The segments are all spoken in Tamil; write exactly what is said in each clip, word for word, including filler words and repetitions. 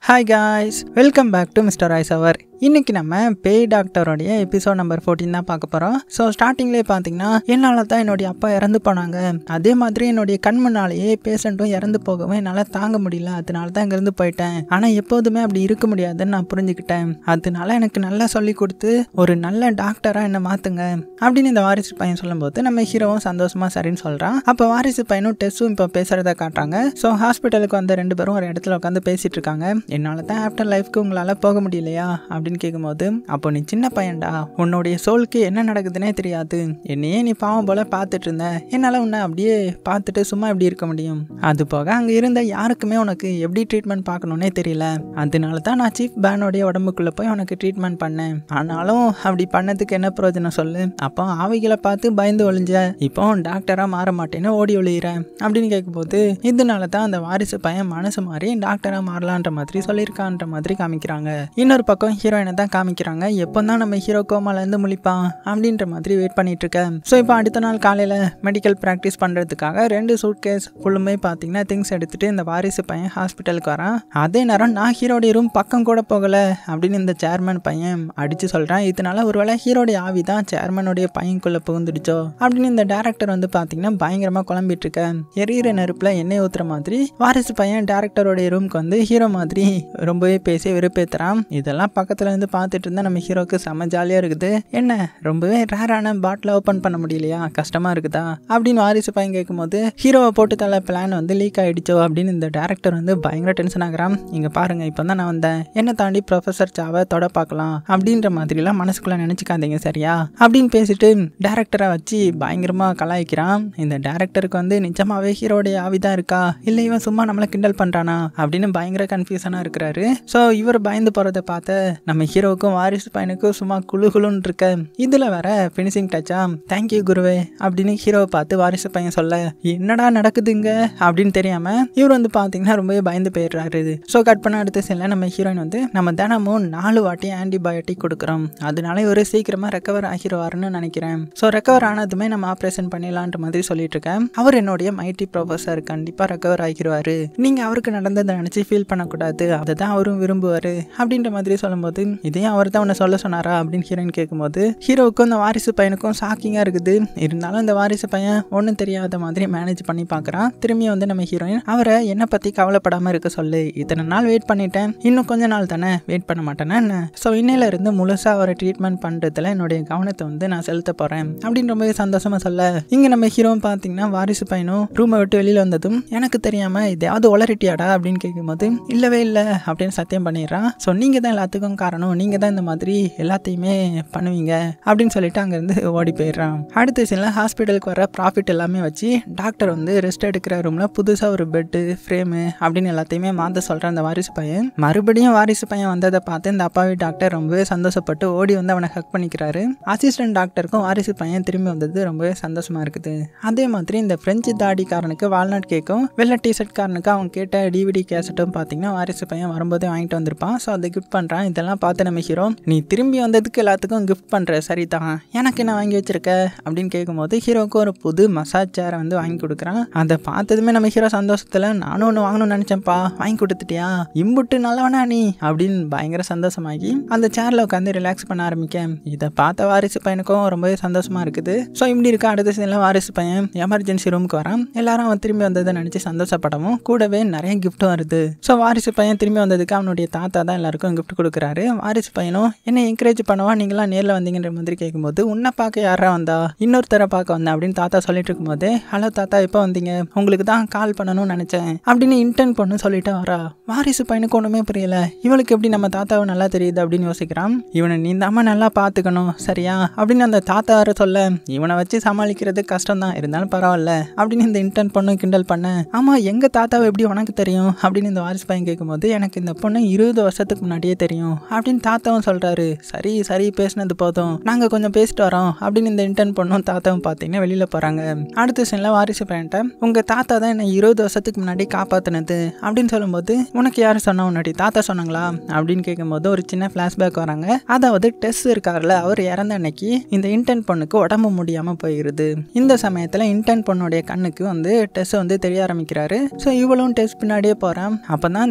Hi guys, welcome back to mister ice அவர். இன்றைக்கி நம்ம பேய் டாக்டரோடைய எபிசோட் நம்பர் ஃபோர்டீன் தான் பார்க்க போகிறோம். ஸோ ஸ்டார்டிங்லேயே பார்த்தீங்கன்னா என்னால் தான் என்னுடைய அப்பா இறந்து போனாங்க, அதே மாதிரி என்னுடைய கண் முன்னாலேயே பேஷண்ட்டும் இறந்து போகவும் என்னால் தாங்க முடியல, அதனால தான் இங்கேருந்து போயிட்டேன். ஆனால் எப்போதுமே அப்படி இருக்க முடியாதுன்னு நான் புரிஞ்சுக்கிட்டேன். அதனால எனக்கு நல்லா சொல்லி கொடுத்து ஒரு நல்ல டாக்டராக என்னை மாற்றுங்க அப்படின்னு இந்த வாரிசு பையன் சொல்லும்போது நம்ம ஹீரோவும் சந்தோஷமாக சரின்னு சொல்கிறான். அப்போ வாரிசு பையனும் டெஸ்ஸும் இப்போ பேசுகிறத காட்டுறாங்க. ஸோ ஹாஸ்பிட்டலுக்கு வந்த ரெண்டு பேரும் ஒரு இடத்துல உட்காந்து பேசிகிட்டு இருக்காங்க. என்னால் தான் ஆஃப்டர் லைஃப்க்கு உங்களால் போக முடியலையா அப்படின்னு கேட்கும்போது, அப்போ நீ சின்ன பையன்டா, உன்னுடைய சோலுக்கு என்ன நடக்குதுன்னே தெரியாது, என்னையே நீ பாவம் போல பார்த்துட்டு இருந்த, என்னால் உன்னை அப்படியே பார்த்துட்டு சும்மா எப்படி இருக்க முடியும், அது போக அங்கே இருந்த யாருக்குமே உனக்கு எப்படி ட்ரீட்மெண்ட் பார்க்கணுன்னே தெரியல, அதனால தான் நான் சீஃப் பேனோடைய உடம்புக்குள்ளே போய் உனக்கு ட்ரீட்மெண்ட் பண்ணேன். ஆனாலும் அப்படி பண்ணதுக்கு என்ன பிரயோஜனம் சொல்லு, அப்போ ஆவிகளை பார்த்து பயந்து ஒழிஞ்ச, இப்போ டாக்டராக மாற மாட்டேன்னு ஓடி ஒழிகிறேன் அப்படின்னு கேட்கும்போது, இதனால தான் அந்த வாரிசு பையன் மனசு மாறி டாக்டராக மாறலான்ற மாதிரி சொல்லியிருக்கான்ற மாதிரி காமிக்கிறாங்க. இன்னொரு பக்கம் ஹீரோயினை தான் காமிக்கிறாங்க. எப்போ தான் நம்ம ஹீரோ கோமாலேருந்து முழிப்பான் அப்படின்ற மாதிரி வெயிட் பண்ணிட்டு இருக்கேன். ஸோ இப்போ அடுத்த நாள் காலையில் மெடிக்கல் ப்ராக்டிஸ் பண்ணுறதுக்காக ரெண்டு சூட் கேஸ் ஃபுல்லுமே பார்த்தீங்கன்னா திங்ஸ் எடுத்துகிட்டு இந்த வாரிசு பையன் ஹாஸ்பிட்டலுக்கு வரான். அதே நேரம் நான் ஹீரோடைய ரூம் பக்கம் கூட போகலை அப்படின்னு இந்த சேர்மன் பையன் அடித்து சொல்கிறான். இதனால ஒருவேளை ஹீரோடைய ஆவி தான் சேர்மனுடைய பையனுக்குள்ளே புகுந்துடுச்சோ அப்படின்னு இந்த டேரக்டர் வந்து பார்த்தீங்கன்னா பயங்கரமாக குழம்பிட்டு இருக்கேன். எரியிற நெருப்பில் எண்ணெய் ஊற்றுற மாதிரி வாரிசு பையன் டேரக்டருடைய ரூமுக்கு வந்து ஹீரோ மாதிரி ரொம்பவே பேசி வெறுப்பேற்றுறான். இதெல்லாம் பக்கத்தில் இருந்து பார்த்துட்டு இருந்தால் நம்ம ஹீரோக்கு செம்ம ஜாலியாக இருக்குது. என்ன ரொம்பவே ரேரான பாட்டில் ஓப்பன் பண்ண முடியலையா, கஷ்டமாக இருக்குதா அப்படின்னு வாரிசு பையன் கேட்கும்போது, ஹீரோவை போட்டு தள்ள பிளான் வந்து லீக் ஆகிடுச்சோ அப்படின்னு இந்த டேரக்டர் வந்து பயங்கர டென்ஷன் ஆகிறான். இங்கே பாருங்க, இப்போ தான் நான் வந்தேன், என்னை தாண்டி ப்ரொஃபஸர் சாவை தொட பார்க்கலாம் அப்படின்ற மாதிரிலாம் மனசுக்குள்ளே நினச்சிக்காதீங்க சரியா அப்படின்னு பேசிட்டு டேரக்டரை வச்சு பயங்கரமாக கலாய்க்கிறான். இந்த டேரக்டருக்கு வந்து நிஜமாவே ஹீரோடைய ஆவிதான் இருக்கா, இல்லை இவன் சும்மா நம்மளை கிண்டல் பண்ணுறானா அப்படின்னு பயங்கர கன்ஃபியூஷனாக இருக்கிறாரு. ஸோ இவர் பயந்து போகிறத பார்த்து நம்ம ஹீரோவுக்கும் வாரிசு பையனுக்கும் சும்மா குழு குழுன்னு இருக்க. இதில் வேற ஃபினிஷிங் டச்சா தேங்க்யூ குருவே அப்படின்னு ஹீரோவை பார்த்து வாரிசு பையன் சொல்ல, என்னடா நடக்குதுங்க அப்படின்னு தெரியாம இவர் வந்து பார்த்தீங்கன்னா ரொம்பவே பயந்து போயிடுறாரு. ஸோ கட் பண்ண அடுத்த சீனில் நம்ம ஹீரோயின் வந்து, நம்ம தினமும் நாலு வாட்டி ஆன்டிபயோட்டிக் கொடுக்குறோம், அதனால இவர் சீக்கிரமாக ரெக்கவர் ஆகிடுவாருன்னு நினைக்கிறேன். ஸோ ரெக்கவர் ஆனதுமே நம்ம ஆப்ரேஷன் பண்ணிடலான்ற மாதிரி சொல்லிட்டு இருக்கேன். அவர் என்னுடைய மைட்டி ப்ரொஃபஸர், கண்டிப்பாக ரெக்கவர் ஆகிடுவாரு, நீங்கள் அவருக்கு நடந்ததை நினச்சி ஃபீல் பண்ணக்கூடாது, அதை தான் அவரும் விரும்புவார் அப்படின்ற மாதிரி சொல்லும்போது, இதையும் அவர் தான் உன்னை சொல்ல சொன்னாரா அப்படின்னு ஹீரோயின் கேட்கும்போது ஹீரோவுக்கும் இந்த வாரிசு பையனுக்கும் ஷாக்கிங்காக இருக்குது. இருந்தாலும் இந்த வாரிசு பையன் ஒன்றும் தெரியாத மாதிரி மேனேஜ் பண்ணி பார்க்குறான். திரும்பி வந்து நம்ம ஹீரோயின் அவரை என்னை பற்றி கவலைப்படாமல் இருக்க சொல்லு, இத்தனை நாள் வெயிட் பண்ணிட்டேன், இன்னும் கொஞ்ச நாள் தானே வெயிட் பண்ண மாட்டேன்னா என்ன, ஸோ இன்னையில இருந்து முழுசாக அவரை ட்ரீட்மெண்ட் பண்ணுறதுல என்னுடைய கவனத்தை வந்து நான் செலுத்த போகிறேன் அப்படின்னு ரொம்பவே சந்தோஷமாக சொல்ல, இங்கே நம்ம ஹீரோவும் பார்த்தீங்கன்னா வாரிசு பையனும் ரூமை விட்டு வெளியில் வந்ததும் எனக்கு தெரியாமல் இதையாவது ஒளரிட்டியாடா அப்படின்னு கேட்கும்போது, இல்லவே இல்லை அப்படின்னு சத்தியம் பண்ணிடுறான். ஸோ நீங்கள் தான் எல்லாத்துக்கும் காரணம், நீங்கள் தான் இந்த மாதிரி எல்லாத்தையுமே பண்ணுவீங்க அப்படின்னு சொல்லிட்டு அங்கேருந்து ஓடி போயிடுறான். அடுத்த சீனில் ஹாஸ்பிட்டலுக்கு வர ப்ராஃபிட் எல்லாமே வச்சு டாக்டர் வந்து ரெஸ்ட் எடுக்கிற ரூமில் புதுசாக ஒரு பெட்டு ஃப்ரேமு அப்படின்னு எல்லாத்தையுமே மாற்ற சொல்கிறான் அந்த வாரிசு பையன். மறுபடியும் வாரிசு பையன் வந்ததை பார்த்து இந்த அப்பாவி டாக்டர் ரொம்பவே சந்தோஷப்பட்டு ஓடி வந்து அவனை ஹக் பண்ணிக்கிறாரு. அசிஸ்டன்ட் டாக்டருக்கும் வாரிசு பையன் திரும்பி வந்தது ரொம்பவே சந்தோஷமாக இருக்குது. அதே மாதிரி இந்த பிரெஞ்சு தாடிக்காரனுக்கு வால்நட் கேக்கும் வெள்ளை டிஷர்ட் காரனுக்கு அவன் கேட்ட டிவிடி கேசட்டும் பார்த்தீங்கன்னா வாரிசு பையன் வரும்போது வாங்கிட்டு வந்திருப்பான். ஸோ அதை கிஃப்ட் பண்ணுறான். இதெல்லாம் பார்த்து நம்ம ஹீரோ, நீ திரும்பி வந்ததுக்கு எல்லாத்துக்கும் கிஃப்ட் பண்ணுற சரி தான், எனக்கு என்ன வாங்கி வச்சிருக்க அப்படின்னு கேட்கும்போது ஹீரோவுக்கு ஒரு புது மசாஜ் சேரை வந்து வாங்கி கொடுக்குறான். அதை பார்த்ததுமே நம்ம ஹீரோ சந்தோஷத்தில், நானும் ஒன்று வாங்கணும்னு நினச்சேன்ப்பா, வாங்கி கொடுத்துட்டியா, இம்புட்டு நல்லவனா நீ அப்படின்னு பயங்கர சந்தோஷமாகி அந்த சேரில் உட்காந்து ரிலாக்ஸ் பண்ண ஆரம்பிக்க, இதை பார்த்த வாரிசு பையனுக்கும் ரொம்பவே சந்தோஷமாக இருக்குது. ஸோ இப்படி இருக்க அடுத்த சீனில் வாரிசு பையன் எமர்ஜென்சி ரூமுக்கு வரான். எல்லாரும் அவன் திரும்பி வந்ததை நினச்சி சந்தோஷப்படவும் கூடவே நிறைய கிஃப்ட்டும் வருது. ஸோ வாரிசு பையன் திரும்பி வந்ததுக்கு அவனுடைய தாத்தா தான் எல்லாருக்கும் கிஃப்ட் கொடுக்குறாரு. வாரிசு பையனும் என்ன என்கரேஜ் பண்ணவா நீங்களாம் நேரில் வந்தீங்கன்ற மாதிரி கேட்கும்போது, உன்னை பார்க்க யாரா வந்தா, இன்னொருத்தரை பார்க்க வந்தேன் அப்படின்னு தாத்தா சொல்லிட்டு இருக்கும்போது, ஹலோ தாத்தா எப்போ வந்தீங்க, உங்களுக்கு தான் கால் பண்ணணும்னு நினச்சேன் அப்படின்னு இன்டென்ட் பண்ணு சொல்லிட்டு வரா. வாரிசு பையனுக்கு ஒன்றுமே புரியல, இவளுக்கு எப்படி நம்ம தாத்தாவை நல்லா தெரியுது அப்படின்னு யோசிக்கிறான். இவனை நீந்தாம நல்லா பார்த்துக்கணும் சரியா அப்படின்னு அந்த தாத்தா வர சொல்ல, இவனை வச்சு சமாளிக்கிறது கஷ்டம் தான், இருந்தாலும் பரவாயில்ல அப்படின்னு இந்த இன்டென்ட் பொண்ணு கிண்டல் பண்ண, ஆமா எங்க தாத்தாவை எப்படி உனக்கு தெரியும் அப்படின்னு இந்த வாரிசு பையன் கேட்கும்போது, எனக்கு இந்த பொண்ணு இருபது வருஷத்துக்கு முன்னாடியே தெரியும் அப்படின்னு தாத்தாவும் சொல்றாரு. சரி சரி பேசினது போதும், நாங்க கொஞ்சம் பேசிட்டு வரோம் அப்படின்னு இந்த இன்டர்ன் பொண்ணும் தாத்தாவும் பார்த்தீங்கன்னா வெளியில போறாங்க. அடுத்த சீன்ல வாரிசு பையன்ட்ட, உங்க தாத்தா தான் என்ன இருபது வருஷத்துக்கு முன்னாடி காப்பாத்தினது அப்படின்னு சொல்லும்போது, உனக்கு யாரு சொன்னா, முன்னாடி தாத்தா சொன்னாங்களா அப்படின்னு கேட்கும்போது ஒரு சின்ன பிளாஷ்பேக் வராங்க. அதாவது டெஸ் இருக்காருல, அவர் இறந்த அன்னைக்கு இந்த இன்டர்ன் பொண்ணுக்கு உடம்பு முடியாம போயிருது. இந்த சமயத்துல இன்டர்ன் பொண்ணுடைய கண்ணுக்கு வந்து டெஸ் வந்து தெரிய ஆரம்பிக்கிறாரு. ஸோ இவளும் டெஸ்ட் பின்னாடியே போறான். அப்பதான் இந்த வாரிசு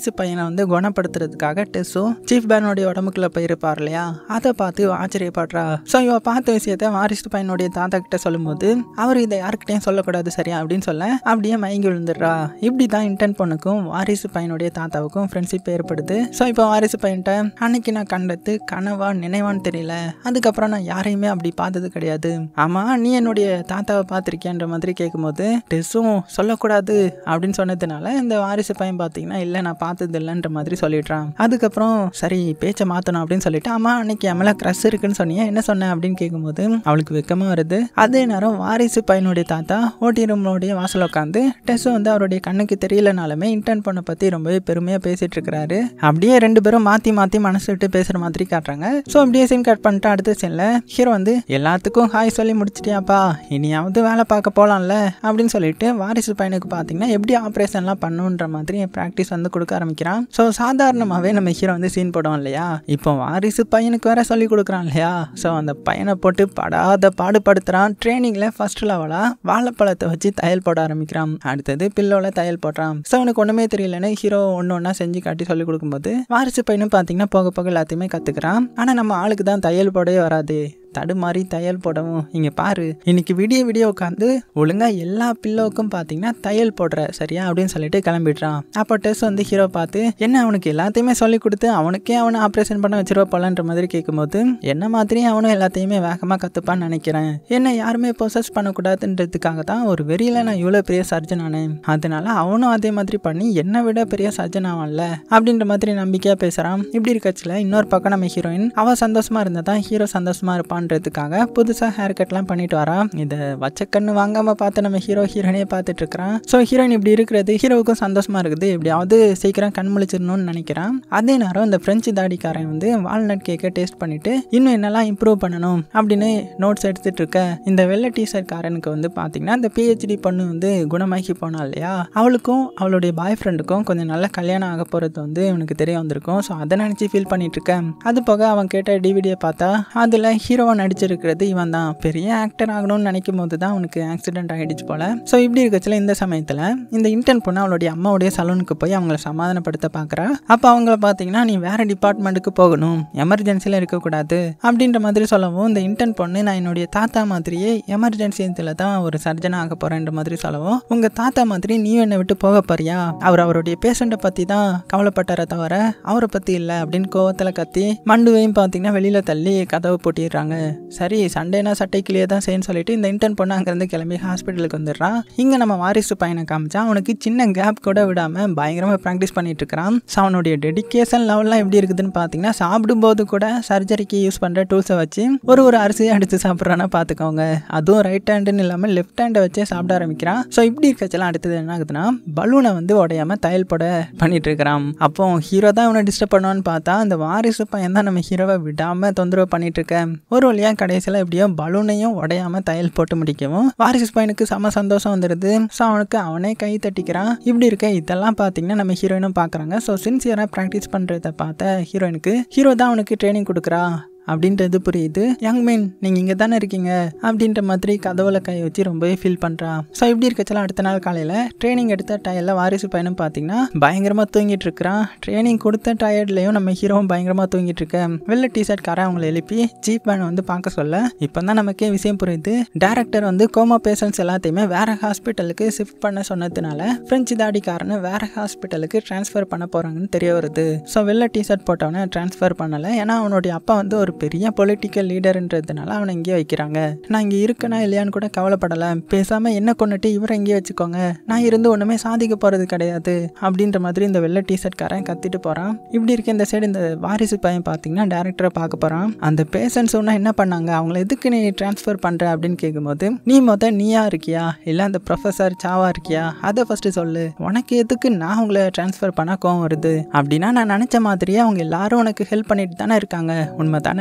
வாரிசு பையனை வந்து குணப்படுத்துறதுக்காக டெஸ்ஸும் சீஃப் பேனோடைய உடம்புக்குள்ள போயிருப்பார் இல்லையா, அதை பார்த்து ஆச்சரியப்படுறா. ஸோ இவ பார்த்த விஷயத்த வாரிசு பையனுடைய தாத்தா கிட்ட சொல்லும்போது அவர் இதை யாருக்கிட்டையும் சொல்லக்கூடாது சரியா அப்படின்னு சொல்ல அப்படியே மயங்கி விழுந்துடுறா. இப்படி தான் இன்டர்ன் பொண்ணுக்கும் வாரிசு பையனுடைய தாத்தாவுக்கும் ஃப்ரெண்ட்ஷிப் ஏற்படுது. ஸோ இப்போ வாரிசு பையன்ட்ட அன்னைக்கு நான் கண்டது கனவா நினைவான்னு தெரியல, அதுக்கப்புறம் நான் யாரையுமே அப்படி பார்த்தது கிடையாது, ஆமா நீ என்னுடைய தாத்தாவை பார்த்துருக்கியான்ற மாதிரி கேட்கும்போது டெஸ்ஸும் சொல்லக்கூடாது அப்படின்னு சொன்னதுனால இந்த வாரிசு பையன் பார்த்தீங்கன்னா இல்லை நான் பார்த்தது இல்லைன்ற மாதிரி சொல்லிடுறான். அதுக்கப்புறம் சரி பேச்சை மாற்றணும் அப்படின்னு சொல்லிட்டு ஆமா அன்னைக்கு எம்எல்ஏ க்ரஷ் இருக்குன்னு சொன்னீங்க என்ன சொன்னேன் அப்படின்னு கேட்கும்போது அவளுக்கு வெக்கமாக வருது. அதே நேரம் வாரிசு பையனுடைய தாத்தா ஓட்டி ரூம்லோடைய வாசல் உட்காந்து டெஸ் வந்து அவருடைய கண்ணுக்கு தெரியலனாலுமே இன்டர்ன் பொண்ணை பற்றி ரொம்பவே பெருமையாக பேசிட்டு இருக்கிறாரு. அப்படியே ரெண்டு பேரும் மாற்றி மாற்றி மனசு விட்டு பேசுகிற மாதிரி காட்டுறாங்க. ஸோ அப்படியே சீன் கட் பண்ணிட்டு அடுத்த சீனில் ஹீரோ வந்து எல்லாத்துக்கும் ஹாய் சொல்லி முடிச்சிட்டியாப்பா இனியாவது வேலை பார்க்க போகலாம்ல அப்படின்னு சொல்லிட்டு வாரிசு பையனுக்கு பார்த்தீங்கன்னா எப்படி ஆப்ரேஷன்லாம் பண்ணுன்ற மாதிரி ப்ராக்டிஸ் வந்து கொடுக்க ஆரம்பிக்கிறான். ஸோ சாதாரணமாகவே நம்ம ஹீரோ வந்து சீன் போடுவோம் இல்லையா, இப்போ வாரிசு பையனுக்கு வேற சொல்லி கொடுக்குறான் இல்லையா, ஸோ அந்த பையனை போட்டு படாத பாடுபடுத்துறான். ட்ரைனிங்கில் ஃபர்ஸ்ட் லெவலாக வாழைப்பழத்தை வச்சு தையல் போட ஆரம்பிக்கிறான். அடுத்தது பில்லோல தையல் போடுறான். ஸோ அவனுக்கு ஒன்றுமே தெரியலன்னு ஹீரோ ஒன்று ஒன்றா செஞ்சு காட்டி சொல்லி கொடுக்கும்போது வாரிசு பையனும் பார்த்தீங்கன்னா போக போக எல்லாத்தையுமே கற்றுக்கிறான். ஆனால் நம்ம ஆளுக்கு தான் தையல் போடவே வராது, தடுமாறி தையல் போடவும். இங்கே பாரு இன்னைக்கு விடிய விடிய உட்காந்து ஒழுங்கா எல்லா பில்லோவுக்கும் பார்த்தீங்கன்னா தையல் போடுற சரியா அப்படின்னு சொல்லிட்டு கிளம்பிடுறான். அப்போ டெஸ் வந்து ஹீரோ பார்த்து என்ன அவனுக்கு எல்லாத்தையுமே சொல்லி கொடுத்து அவனுக்கே அவனை ஆப்ரேஷன் பண்ண வச்சிருவா போலன்ற மாதிரி கேட்கும்போது என்ன மாதிரி அவனும் எல்லாத்தையுமே வேகமாக கற்றுப்பான்னு நினைக்கிறேன், என்ன யாருமே ப்ரொசஸ் பண்ணக்கூடாதுன்றதுக்காக தான் ஒரு வெறியில் நான் இவ்வளோ பெரிய சர்ஜன் ஆனேன், அதனால அவனும் அதே மாதிரி பண்ணி என்னை விட பெரிய சர்ஜன் ஆவான்ல அப்படின்ற மாதிரி நம்பிக்கையாக பேசுகிறான். இப்படி இருக்கச்சில் இன்னொரு பக்கம் நம்ம ஹீரோயின் அவள் சந்தோஷமா இருந்தால் தான் ஹீரோ சந்தோஷமா இருப்பான் ன்றதுக்காக புதுசாக ஹேர் கட்லாம் பண்ணிட்டு வரா. இதை வச்ச கண்ணு வாங்காம பார்த்து நம்ம ஹீரோ ஹீரோனையே பார்த்துட்டு இருக்கிறான். ஸோ ஹீரோயின் இப்படி இருக்கிறது ஹீரோவுக்கும் சந்தோஷமா இருக்குது, எப்படியாவது சீக்கிரம் கண் முழிச்சிடணும்னு நினைக்கிறான். அதே நேரம் இந்த பிரெஞ்சு தாடிக்காரன் வந்து வால்நட் கேக்கை டேஸ்ட் பண்ணிட்டு இன்னும் என்னெல்லாம் இம்ப்ரூவ் பண்ணணும் அப்படின்னு நோட்ஸ் எடுத்துட்டு இருக்க இந்த வெள்ளை டிஷர்ட் காரனுக்கு வந்து பார்த்தீங்கன்னா இந்த பிஹெச்டி பொண்ணு வந்து குணமாகி போனா இல்லையா, அவளுக்கும் அவளுடைய பாய் ஃப்ரெண்டுக்கும் கொஞ்சம் நல்ல கல்யாணம் ஆக போகிறது வந்து இவனுக்கு தெரிய வந்திருக்கும். ஸோ அதை நினச்சி ஃபீல் பண்ணிட்டு இருக்கேன். அது போக அவன் கேட்ட டிவிடியை பார்த்தா அதில் ஹீரோவை நடிச்சிருக்கிறது இவன் தான், பெரிய ஆக்டர் ஆகணும்னு நினைக்கும் போது தான் அவனுக்கு ஆக்சிடென்ட் ஆகிடுச்சு போல. ஸோ இப்படி இருக்கச்சில இந்த சமயத்தில் இந்த இன்டர்ன் பொண்ணு அவளுடைய அம்மாவுடைய சலூனுக்கு போய் அவங்கள சமாதானப்படுத்த பார்க்குறா. அப்போ அவங்கள பார்த்தீங்கன்னா நீ வேற டிபார்ட்மெண்ட்டுக்கு போகணும், எமர்ஜென்சியில் இருக்கக்கூடாது அப்படின்ற மாதிரி சொல்லவும் இந்த இன்டர்ன் பொண்ணு நான் என்னுடைய தாத்தா மாதிரியே எமர்ஜென்சியில் தான் ஒரு சர்ஜனாக ஆக போறேன்ற மாதிரி சொல்லவும் உங்க தாத்தா மாதிரி நீ என்னை விட்டு போக போறியா, அவர் அவருடைய பேஷண்ட்டை பற்றி தான் கவலைப்பட்டார தவிர அவரை பற்றி இல்லை அப்படின்னு கோவத்தில் கத்தி மண்டுவையும் பார்த்தீங்கன்னா வெளியில தள்ளி கதவை போட்டிடுறாங்க. சரி சண்டேனா சட்டைக்குள்ளேயே தான் செய்யன்னு சொல்லிட்டு இந்த இன்டர்ன் பொண்ணு அங்கேருந்து கிளம்பி ஹாஸ்பிட்டலுக்கு வந்துடுறான். இங்கே நம்ம வாரிசு பையனை காமிச்சா அவனுக்கு சின்ன கேப் கூட விடாமல் பயங்கரமாக ப்ராக்டிஸ் பண்ணிட்டு இருக்கிறான். ஸோ அவனுடைய டெடிக்கேஷன் லெவல்லாம் எப்படி இருக்குதுன்னு பார்த்தீங்கன்னா சாப்பிடும்போது கூட சர்ஜரிக்கு யூஸ் பண்ணுற டூல்ஸை வச்சு ஒரு ஒரு அரிசியை அடித்து சாப்பிட்றான்னா பார்த்துக்கோங்க, அதுவும் ரைட் ஹேண்டுன்னு இல்லாமல் லெஃப்ட் ஹேண்டை வச்சே சாப்பிட ஆரம்பிக்கிறான். ஸோ இப்படி இருக்கச்செல்லாம் அடுத்தது என்ன ஆகுதுன்னா பலூனை வந்து உடையாம தையல் போட பண்ணிட்டு இருக்கிறான். அப்போ ஹீரோ தான் இவனை டிஸ்டர்ப் பண்ணுவான்னு பார்த்தா அந்த வாரிசு பையன் தான் நம்ம ஹீரோவை விடாம தொந்தரவு பண்ணிட்டு இருக்கேன். ஒரு வழியா கடைசியில் எப்படியோ பலூனையும் உடையாம தையல் போட்டு முடிக்கவும் வாரிசு பையனுக்கு செம சந்தோஷம் வந்துடுது. ஸோ அவனுக்கு அவனே கை தட்டிக்கிறான். இப்படி இருக்க இதெல்லாம் பார்த்தீங்கன்னா நம்ம ஹீரோயினும் பார்க்குறாங்க. ஸோ சின்சியராக ப்ராக்டிஸ் பண்ணுறத பார்த்த ஹீரோயினுக்கு ஹீரோ தான் அவனுக்கு ட்ரைனிங் கொடுக்குறா அப்படின்றது புரியுது. யங் மேன் நீங்கள் இங்கே தானே இருக்கீங்க அப்படின்ற மாதிரி கதவுல கை வச்சு ரொம்பவே ஃபீல் பண்ணுறான். ஸோ இப்படி இருக்கச்சலாம் அடுத்த நாள் காலையில் ட்ரைனிங் எடுத்த டயரில் வாரிசு பையனும் பார்த்தீங்கன்னா பயங்கரமாக தூங்கிட்டு இருக்கிறான். ட்ரைனிங் கொடுத்த டயர்ட்லையும் நம்ம ஹீரோவும் பயங்கரமாக தூங்கிட்டு இருக்கேன். வெள்ளை டிஷர்ட் காரன் அவங்களை எழுப்பி ஜீப் வேனை வந்து பார்க்க சொல்ல இப்போ தான் நமக்கே விஷயம் புரியுது. டேரக்டர் வந்து கோமா பேஷண்ட்ஸ் எல்லாத்தையுமே வேற ஹாஸ்பிட்டலுக்கு ஷிஃப்ட் பண்ண சொன்னதுனால பிரெஞ்சு தாடிக்காரனை வேற ஹாஸ்பிட்டலுக்கு டிரான்ஸ்ஃபர் பண்ண போகிறாங்கன்னு தெரிய வருது. ஸோ வெள்ளை டிஷர்ட் போட்டவனை டிரான்ஸ்ஃபர் பண்ணலை, ஏன்னா அவனுடைய அப்பா வந்து ஒரு பெரிய பொலிட்டிக்கல் லீடர்ன்றதுனால அவனை இங்கேயே வைக்கிறாங்க. நான் இங்கே இருக்கனா இல்லையான்னு கூட கவலைப்படலை, பேசாமல் என்ன கொண்டுட்டு இவரை இங்கேயே வச்சுக்கோங்க, நான் இருந்து ஒன்றுமே சாதிக்க போகிறது கிடையாது அப்படின்ற மாதிரி இந்த வெள்ளை டிஷர்ட் காரன் கத்திட்டு போகிறான். இப்படி இருக்க இந்த சைடு இந்த வாரிசு பையன் பார்த்தீங்கன்னா டேரக்டரை பார்க்க போகிறான். அந்த பேஷண்ட்ஸ் ஒன்றா என்ன பண்ணாங்க, அவங்கள எதுக்கு நீ டிரான்ஸ்ஃபர் பண்ணுற அப்படின்னு கேட்கும்போது நீ மொத்தம் நீயா இருக்கியா இல்லை அந்த ப்ரொஃபஸர் சாவா இருக்கியா அதை ஃபஸ்ட்டு சொல்லு, உனக்கு எதுக்கு நான் உங்களை டிரான்ஸ்ஃபர் பண்ண கோவம் வருது அப்படின்னா நான் நினச்ச மாதிரியே அவங்க எல்லாரும் உனக்கு ஹெல்ப் பண்ணிட்டு தானே இருக்காங்க உண்மை தானே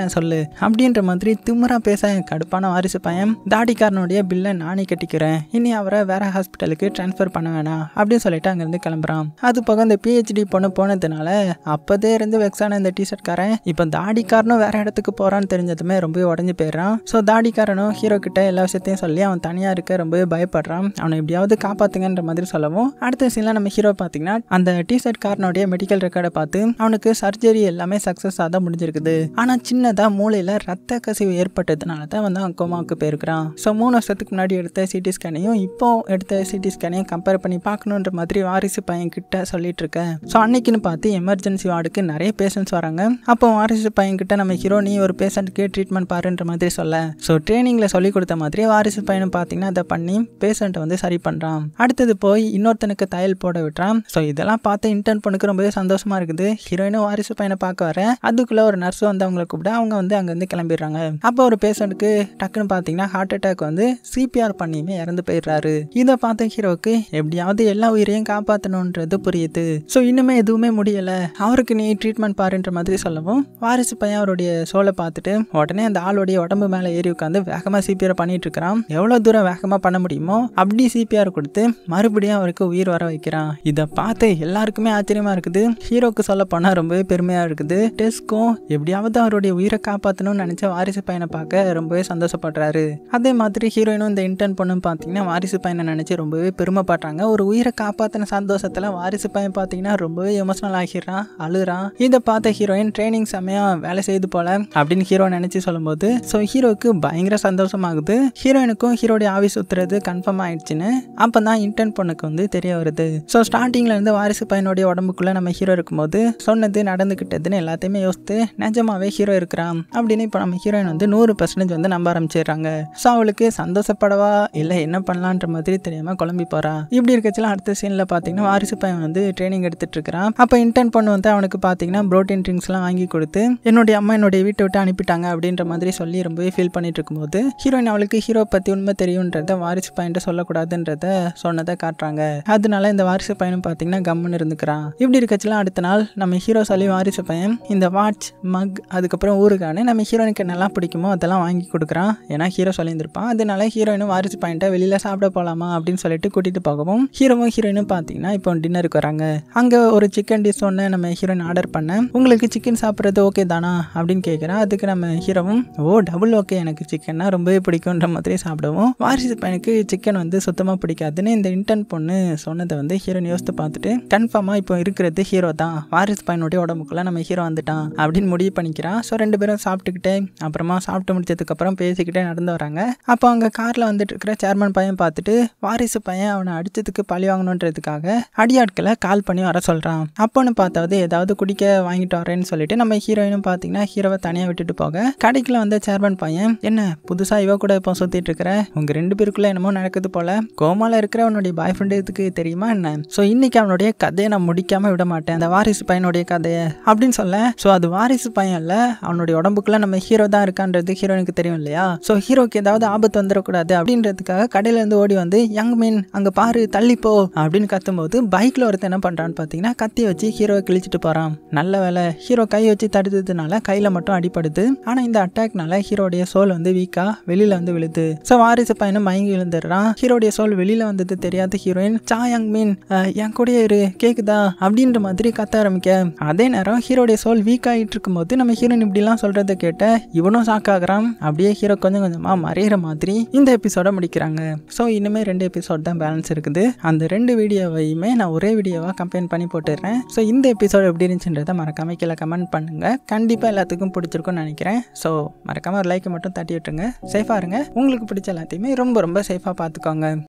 கட்டிக்கிறேன் சொல்லு அப்படின்ற மாதிரி திமுறா பேச கடுப்பான வாரிசு பையன் தாடிக்காரனுடைய பில்லை நானே கட்டிக்கிறேன், இனி அவரை வேற ஹாஸ்பிட்டலுக்கு டிரான்ஸ்ஃபர் பண்ண வேணாம் அப்படின்னு சொல்லிட்டு அங்கிருந்து கிளம்புறான். அது போக இந்த பிஹெச்டி பொண்ணு போனதுனால அப்பதே இருந்து வெக்ஸான இந்த டிஷர்ட் காரன் இப்போ தாடிக்காரனும் வேற இடத்துக்கு போறான்னு தெரிஞ்சதுமே ரொம்பவே உடஞ்சு போயிடுறான். ஸோ தாடிக்காரனும் ஹீரோ கிட்ட எல்லா விஷயத்தையும் சொல்லி அவன் தனியா இருக்க ரொம்பவே பயப்படுறான். அவனை எப்படியாவது காப்பாத்துங்கன்ற மாதிரி சொல்லவும் அடுத்த சீன்ல நம்ம ஹீரோ பாத்தீங்கன்னா அந்த டிஷர்ட் காரனுடைய மெடிக்கல் ரெக்கார்டை பார்த்து அவனுக்கு சர்ஜரி எல்லாமே சக்சஸா தான் முடிஞ்சிருக்குது. ஆனா சின்னதா மூளையில ரத்த கசிவு ஏற்பட்டதுனால தான் வந்து அவன் கோமாவுக்கு போயிருக்கிறான். ஸோ மூணு வருஷத்துக்கு முன்னாடி எடுத்த சிடி ஸ்கேனையும் இப்போ எடுத்த சிடி ஸ்கேனையும் கம்பேர் பண்ணி பார்க்கணுன்ற மாதிரி வாரிசு பையன் கிட்ட சொல்லிட்டு இருக்கேன். ஸோ அன்னைக்குன்னு பார்த்து எமர்ஜென்சி வார்டுக்கு நிறைய பேஷண்ட்ஸ் வராங்க. அப்போ வாரிசு பையன் கிட்ட நம்ம ஹீரோ நீ ஒரு பேஷண்ட்க்கு ட்ரீட்மெண்ட் பாருன்ற மாதிரி சொல்ல ஸோ ட்ரைனிங்ல சொல்லி கொடுத்த மாதிரி வாரிசு பையனும் பார்த்தீங்கன்னா அதை பண்ணி பேஷண்ட்டை வந்து சரி பண்றான். அடுத்தது போய் இன்னொருத்தனுக்கு தையல் போட விட்டுறான். ஸோ இதெல்லாம் பார்த்து இன்டர்ன் பொண்ணுக்கு ரொம்பவே சந்தோஷமா இருக்குது. ஹீரோயினும் வாரிசு பையனை பார்க்க வர அதுக்குள்ள ஒரு நர்ஸ் வந்து அவங்களை கூப்பிட அவங்க வந்து அங்கேருந்து கிளம்பிடுறாங்க. அப்போ ஒரு பேஷண்ட்டுக்கு டக்குன்னு பார்த்தீங்கன்னா ஹார்ட் அட்டாக் வந்து சிபிஆர் பண்ணியுமே இறந்து போயிடுறாரு. இதை பார்த்த ஹீரோக்கு எப்படியாவது எல்லா உயிரையும் காப்பாற்றணுன்றது புரியுது. ஸோ இன்னுமே எதுவுமே முடியல, அவருக்கு நீ ட்ரீட்மெண்ட் பாருன்ற மாதிரி சொல்லவும் வாரிசு பையன் அவருடைய சோலை பார்த்துட்டு உடனே அந்த ஆளுடைய உடம்பு மேலே ஏறி உட்காந்து வேகமாக சிபிஆர் பண்ணிட்டு இருக்கிறான். எவ்வளோ தூரம் வேகமாக பண்ண முடியுமோ அப்படி சிபிஆர் கொடுத்து மறுபடியும் அவருக்கு உயிர் வர வைக்கிறான். இதை பார்த்து எல்லாருக்குமே ஆச்சரியமா இருக்குது. ஹீரோக்கு சொல்ல போனா ரொம்பவே பெருமையா இருக்குது. டெஸ்க்கும் எப்படியாவது அவருடைய உயிரை காப்பாற்றணும்னு நினைச்ச வாரிசு பையனை பார்க்க ரொம்பவே சந்தோஷப்படுறாரு. அதே மாதிரி ஹீரோயினும் இந்த இன்டர்ன் பொண்ணும் பார்த்தீங்கன்னா வாரிசு பையனை நினைச்சு ரொம்பவே பெருமைப்படுறாங்க. ஒரு உயிரை காப்பாற்றின சந்தோஷத்துல வாரிசு பையன் பார்த்தீங்கன்னா ரொம்பவே எமோஷனல் ஆகிடுறான், அழுறான். இதை பார்த்த ஹீரோயின் ட்ரைனிங் சமயம் வேலை செய்து போல அப்படின்னு ஹீரோ நினைச்சு சொல்லும்போது ஸோ ஹீரோக்கு பயங்கர சந்தோஷமாகுது. ஹீரோயினுக்கும் ஹீரோடைய ஆஃபீஸ் சுத்துறது கன்ஃபார்ம் ஆயிடுச்சுன்னு அப்பதான் இன்டர்ன் பொண்ணுக்கு வந்து தெரிய வருது. ஸோ ஸ்டார்டிங்ல இருந்து வாரிசு பையனுடைய உடம்புக்குள்ள நம்ம ஹீரோ இருக்கும்போது சொன்னது நடந்துகிட்டதுன்னு எல்லாத்தையுமே யோசித்து நிஜமாவே ஹீரோ இருக்கிறான் அப்படின்னு இப்போ நம்ம ஹீரோயின் வந்து நூறு பர்சன்டேஜ் வந்து நம்ப ஆரம்பிச்சிடுறாங்க. ஸோ அவளுக்கு சந்தோஷப்படவா இல்லை என்ன பண்ணலான்ற மாதிரி தெரியாம குழம்பி போறா. இப்படி இருக்கச்சுல அடுத்த சீன்ல பாத்தீங்கன்னா வாரிசு பையன் வந்து ட்ரைனிங் எடுத்துட்டு இருக்கிறான். அப்போ இன்டர்ன் பொண்ணு வந்து அவனுக்கு பாத்தீங்கன்னா புரோட்டீன் ட்ரிங்க்ஸ் எல்லாம் வாங்கி கொடுத்து என்னுடைய அம்மா என்னுடைய வீட்டை விட்டு அனுப்பிட்டாங்க அப்படின்ற மாதிரி சொல்லி ரொம்பவே ஃபீல் பண்ணிட்டு இருக்கும்போது ஹீரோயின் அவளுக்கு ஹீரோ பத்தி உண்மை தெரியும்ன்றத வாரிசு பையன் சொல்லக்கூடாதுன்றத சொன்னதை காட்டுறாங்க. அதனால இந்த வாரிசு பையனும் பாத்தீங்கன்னா கம்முன்னு இருந்துக்கிறான். இப்படி இருக்கச்சுல அடுத்த நாள் நம்ம ஹீரோ சொல்லி வாரிசு பையன் இந்த வாட்ச் மக் அதுக்கப்புறம் ஊருக்கானு நம்ம ஹீரோயினுக்கு என்னெல்லாம் பிடிக்குமோ அதெல்லாம் வாங்கி கொடுக்குறான். ஏன்னா ஹீரோ சொல்லியிருந்திருப்பான். அதனால ஹீரோயினும் வாரிசு பையன்ட்ட வெளியில சாப்பிட போலாமா அப்படின்னு சொல்லிட்டு கூட்டிட்டு போகவும் ஹீரோவும் ஹீரோயினும் பாத்தீங்கன்னா இப்போ டின்னருக்கு வராங்க. அங்க ஒரு சிக்கன் டிஷ் ஒன்று நம்ம ஹீரோயின் ஆர்டர் பண்ண உங்களுக்கு சிக்கன் சாப்பிட்றது ஓகே தானா அப்படின்னு கேட்குறான். அதுக்கு நம்ம ஹீரோவும் ஓ டபுள் ஓகே, எனக்கு சிக்கன்னா ரொம்பவே பிடிக்கும்ன்ற மாதிரி சாப்பிடுவோம். வாரிசு பையனுக்கு சிக்கன் வந்து சுத்தமாக பிடிக்காதுன்னு இந்த இன்டர்ன் பொண்ணு சொன்னதை வந்து ஹீரோயின் யோசித்து பார்த்துட்டு கன்ஃபார்மாக இப்போ இருக்கிறது ஹீரோ தான், வாரிசு பையனுடைய உடம்புக்குள்ள நம்ம ஹீரோ வந்துட்டான் அப்படின்னு முடிவு பண்ணிக்கிறான். ஸோ ரெண்டு பேரும் சாப்பிட்டுக்கிட்டே அப்புறமா சாப்பிட்டு முடிச்சதுக்கு அப்புறம் பேசிக்கிட்டே நடந்து வராங்க. அப்போ அங்கே காரில் வந்துட்டு இருக்கிற சேர்மன் பையன் பார்த்துட்டு வாரிசு பையன் அவனை அடிச்சதுக்கு பழி வாங்கணுன்றதுக்காக அடியாட்களை கால் பண்ணி வர சொல்கிறான். அப்போன்னு பார்த்தாவது ஏதாவது குடிக்க வாங்கிட்டு வரேன்னு சொல்லிட்டு நம்ம ஹீரோயினும் பார்த்தீங்கன்னா ஹீரோவை தனியாக விட்டுட்டு போக கடைக்குள்ள வந்த சேர்மன் பையன் என்ன புதுசா இவ கூட இப்போ சுத்திட்டு இருக்கிற, உங்க ரெண்டு பேருக்குள்ள என்னமோ நடக்குது போல, கோமால இருக்கிற அவனுடைய பாய் ஃப்ரெண்டு இதுக்கு தெரியுமா என்ன, ஸோ இன்னைக்கு அவனுடைய கதையை நான் முடிக்காம விட மாட்டேன், அந்த வாரிசு பையனுடைய கதையை அப்படின்னு சொல்ல ஸோ அது வாரிசு பையன் இல்ல, அவனுடைய உடம்புக்குள்ள நம்ம ஹீரோ தான் இருக்கான்றது ஹீரோனுக்கு தெரியும் இல்லையா. ஸோ ஹீரோக்கு ஏதாவது ஆபத்து வந்துடக்கூடாது அப்படின்றதுக்காக கடையில இருந்து ஓடி வந்து யங் மீன் அங்க பாரு தள்ளிப்போ அப்படின்னு கத்தும்போது பைக்ல ஒருத்தர் என்ன பண்றான்னு பாத்தீங்கன்னா கத்தி வச்சு ஹீரோவை கிழிச்சிட்டு போறான். நல்ல வேலை ஹீரோ கை வச்சு தடுத்ததுனால கையில மட்டும் அடிப்படுது. ஆனா இந்த அட்டாக்னால ஹீரோடைய சோல் வந்து வீக்கா வெளியில வந்து விழுது. ஸோ வாரிசு பையனும் மயங்கி விழுந்துடுறான். ஹீரோடைய சோல் வெளியில வந்தது தெரியாத ஹீரோயின் சா யங் மீன் என் கூட இரு கேக்குதா அப்படின்ற மாதிரி கத்த ஆரம்பிக்க அதே நேரம் ஹீரோடைய சோல் வீக் ஆகிட்டு இருக்கும் போது நம்ம ஹீரோயின் இப்படி எல்லாம் சொல்றதை கேட்ட இவனும் ஷாக் ஆகுறான். அப்படியே ஹீரோ கொஞ்சம் கொஞ்சமா மறையிற மாதிரி இந்த எபிசோட முடிக்கிறாங்க. ஸோ இனிமே ரெண்டு எபிசோட் தான் பேலன்ஸ் இருக்குது. அந்த ரெண்டு வீடியோவையுமே நான் ஒரே வீடியோவா கம்பைன் பண்ணி போட்டுடுறேன். ஸோ இந்த எபிசோட் எப்படி இருந்துச்சுன்றதை மறக்காம கீழே கமெண்ட் பண்ணுங்க. கண்டிப்பா எல்லாத்துக்கும் பிடிச்சிருக்கும்னு நினைக்கிறேன். ஸோ மறக்காம ஒரு லைக்கை மட்டும் தட்டி விட்டுருங்க. சேஃபா இருங்க. உங்களுக்கு பிடிச்ச எல்லாத்தையுமே ரொம்ப ரொம்ப சேஃபா பார்த்துக்கோங்க.